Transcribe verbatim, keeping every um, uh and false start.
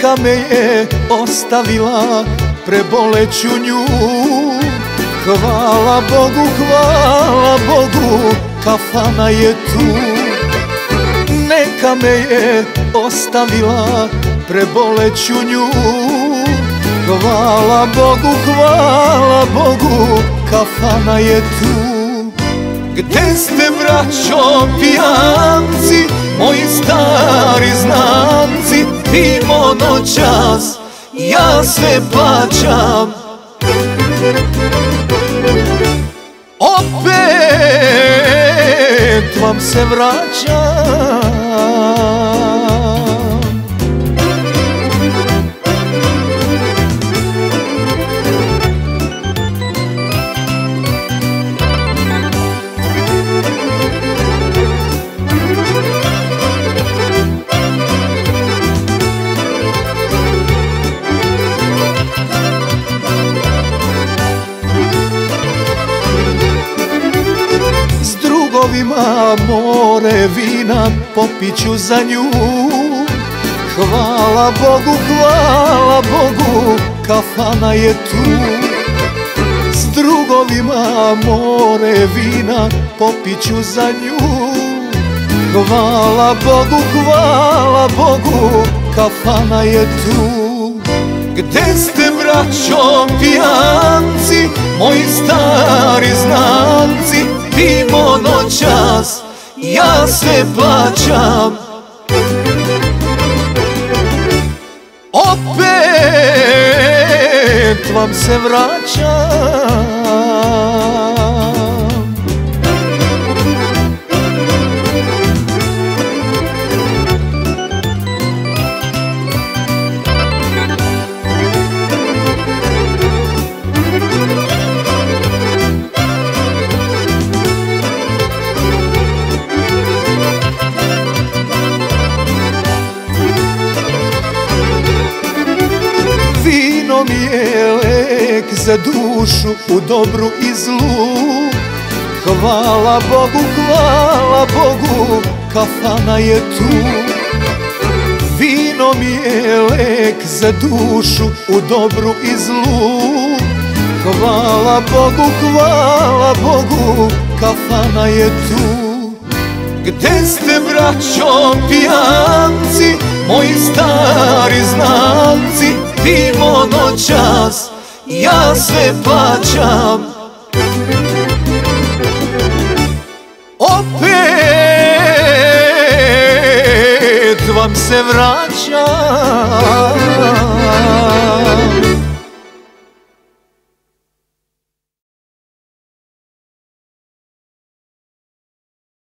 neka me je ostavila, preboleću nju. Hvala Bogu, hvala Bogu, kafana je tu. Neka me je ostavila, preboleću nju. Hvala Bogu, hvala Bogu, kafana je tu. Gde ste, braćo pijanci, moji stari znanci? Pimo noćas, ja sve plaćam. Opet vam se vraćam. More vina popiću za nju. Hvala Bogu, hvala Bogu, kafana je tu. S drugovima more vina popiću za nju. Hvala Bogu, hvala Bogu, kafana je tu. Gde ste, braćo pijanci, moji stari znanci? Pimo noćas, ja sve plaćam. Opet vam se vraćam. Vino mi je lek za dušu u dobru i zlu. Hvala Bogu, hvala Bogu, kafana je tu. Vino mi je lek za dušu u dobru i zlu. Hvala Bogu, hvala Bogu, kafana je tu. Gde ste, braćo pijanci, moji stari znanci? Pimo noćas, ja sve plaćam. Opet vam se vraćam.